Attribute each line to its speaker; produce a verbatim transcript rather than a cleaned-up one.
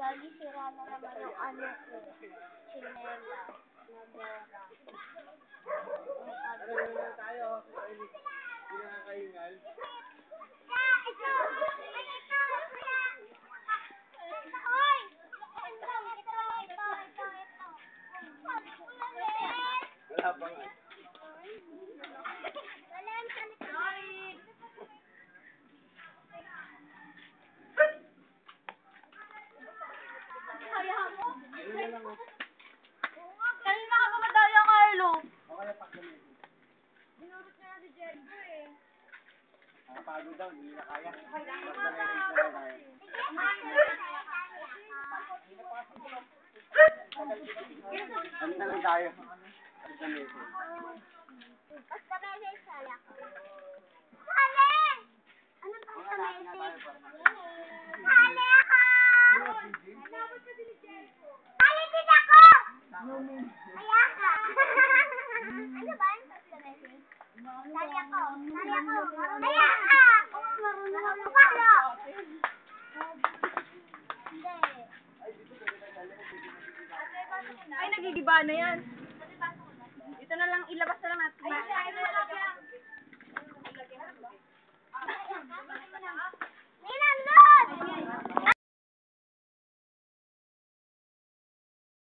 Speaker 1: Lagi sira na naman yung ano ko. Chinela. Nabora.
Speaker 2: Ano na tayo? Hindi nakakahingal.
Speaker 1: Ito! Ito! Hoy! Ito! Ito! Ito! Ito! Ito!
Speaker 2: Wala pa nga.
Speaker 1: Walang salita. Sorry! Kaya mo? Kanina ka pa madaya, Carlo.
Speaker 2: Okay na pagkalit.
Speaker 1: Binurot na si Jericho eh.
Speaker 2: Nakapagod daw, hindi na kaya. Ano na lang tayo? Ano na message?
Speaker 1: Basta message saya. Sali! Ano basta message? Sali ako! Sali din ako! Kaya ka! Ano ba yung basta message? Sali ako! Sali ako! Kaya ka! Marunong ako pala! Hindi.
Speaker 3: Ay, nagigiba na yan. Ito na lang, ilabas na lang natin.
Speaker 1: Ay,